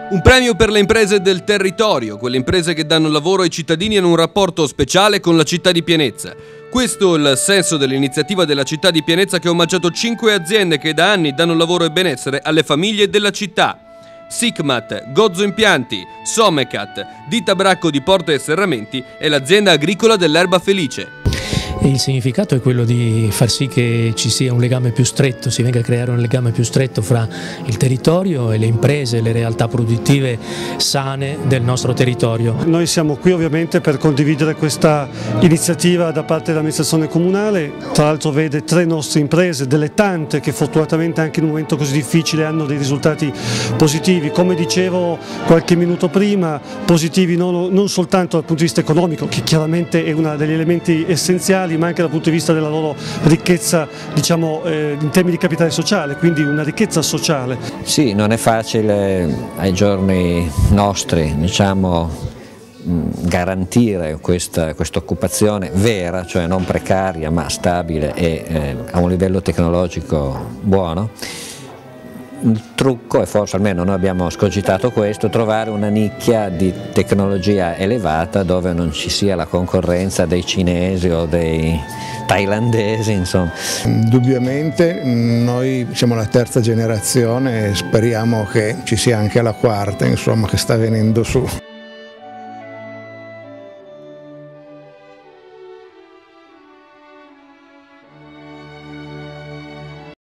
Un premio per le imprese del territorio, quelle imprese che danno lavoro ai cittadini e hanno un rapporto speciale con la città di Pienezza. Questo è il senso dell'iniziativa della città di Pienezza, che ha omaggiato 5 aziende che da anni danno lavoro e benessere alle famiglie della città. Sicmat, Gozzo Impianti, Somecat, Ditta Bracco di Porte e Serramenti e l'azienda agricola dell'Erba Felice. E il significato è quello di far sì che ci sia un legame più stretto, si venga a creare un legame più stretto fra il territorio e le imprese, le realtà produttive sane del nostro territorio. Noi siamo qui ovviamente per condividere questa iniziativa da parte dell'amministrazione comunale, tra l'altro vede 3 nostre imprese, delle tante che fortunatamente anche in un momento così difficile hanno dei risultati positivi, come dicevo qualche minuto prima, positivi non soltanto dal punto di vista economico, che chiaramente è uno degli elementi essenziali, ma anche dal punto di vista della loro ricchezza, diciamo, in termini di capitale sociale, quindi una ricchezza sociale. Sì, non è facile ai giorni nostri, diciamo, garantire questa occupazione vera, cioè non precaria ma stabile e a un livello tecnologico buono. Il trucco, e forse almeno noi abbiamo scogitato questo, trovare una nicchia di tecnologia elevata dove non ci sia la concorrenza dei cinesi o dei thailandesi, insomma. Indubbiamente noi siamo la 3ª generazione e speriamo che ci sia anche la 4ª, insomma, che sta venendo su.